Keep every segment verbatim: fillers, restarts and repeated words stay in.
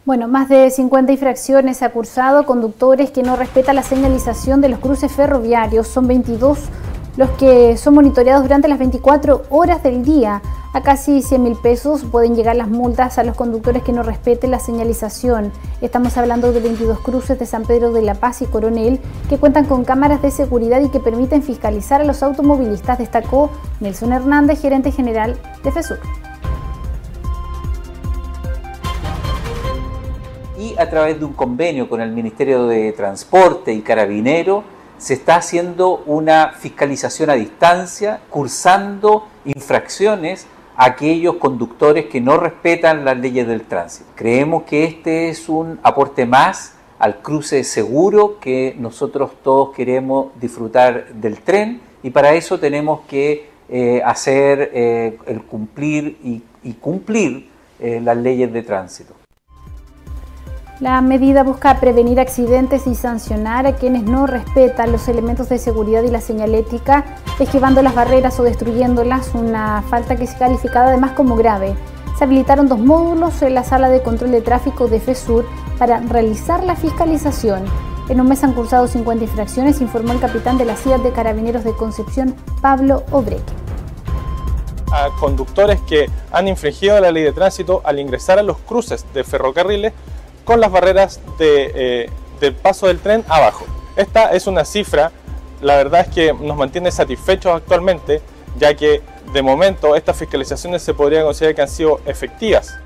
Bueno, más de cincuenta infracciones ha cursado conductores que no respetan la señalización de los cruces ferroviarios. Son veintidós los que son monitoreados durante las veinticuatro horas del día. A casi cien mil pesos pueden llegar las multas a los conductores que no respeten la señalización. Estamos hablando de veintidós cruces de San Pedro de la Paz y Coronel que cuentan con cámaras de seguridad y que permiten fiscalizar a los automovilistas, destacó Nelson Hernández, gerente general de FESUR. Y a través de un convenio con el Ministerio de Transporte y Carabinero se está haciendo una fiscalización a distancia, cursando infracciones a aquellos conductores que no respetan las leyes del tránsito. Creemos que este es un aporte más al cruce seguro que nosotros todos queremos disfrutar del tren, y para eso tenemos que eh, hacer eh, el cumplir y, y cumplir eh, las leyes de tránsito. La medida busca prevenir accidentes y sancionar a quienes no respetan los elementos de seguridad y la señalética, esquivando las barreras o destruyéndolas, una falta que es calificada además como grave. Se habilitaron dos módulos en la sala de control de tráfico de FESUR para realizar la fiscalización. En un mes han cursado cincuenta infracciones, informó el capitán de la C I A de Carabineros de Concepción, Pablo Obreque. A conductores que han infringido la ley de tránsito al ingresar a los cruces de ferrocarriles con las barreras de, eh, del paso del tren abajo. Esta es una cifra, la verdad es que nos mantiene satisfechos actualmente, ya que de momento estas fiscalizaciones se podrían considerar que han sido efectivas.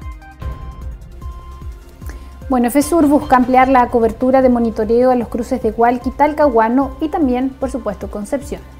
Bueno, FESUR busca ampliar la cobertura de monitoreo a los cruces de Hualqui, Talcahuano y también, por supuesto, Concepción.